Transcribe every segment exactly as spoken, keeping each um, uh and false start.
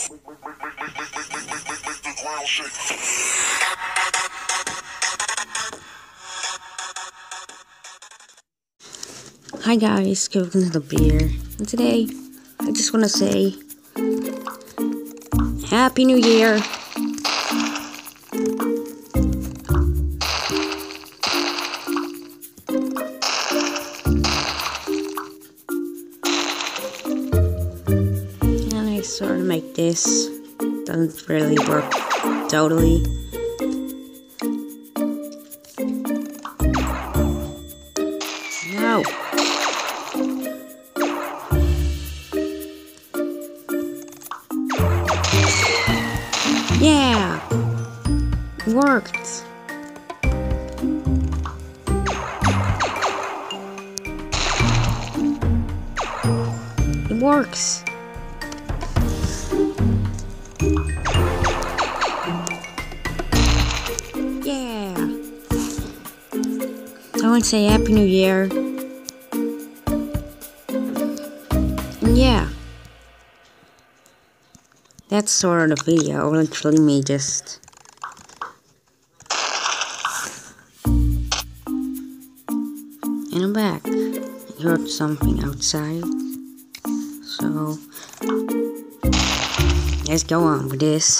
Hi guys, Kevin the Beer, and today I just want to say Happy New Year. And I sort of make this, doesn't really work totally. No. Yeah, worked. It works. Yeah. I want to say Happy New Year. And yeah. That's sort of the video, literally me just... And I'm back. I heard something outside. So... let's go on with this.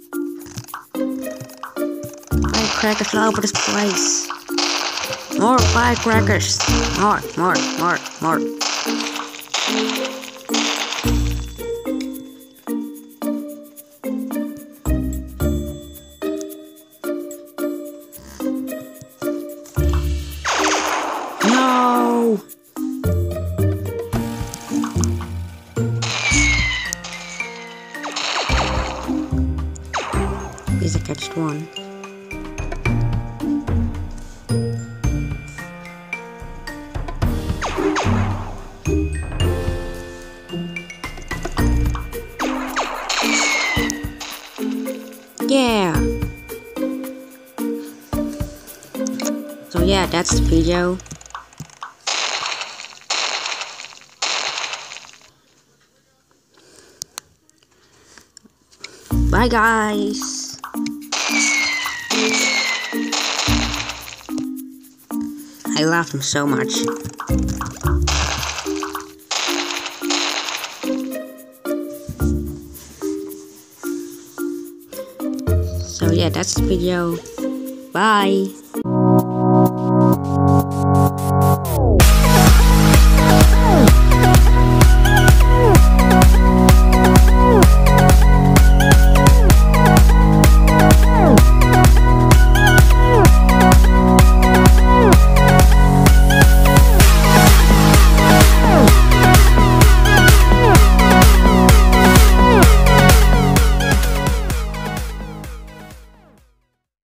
Firecrackers all over this place. More firecrackers. More, more, more, more. No! At least I catched one. Yeah! So yeah, that's the video. Bye guys. I love them so much. So yeah, that's the video. Bye.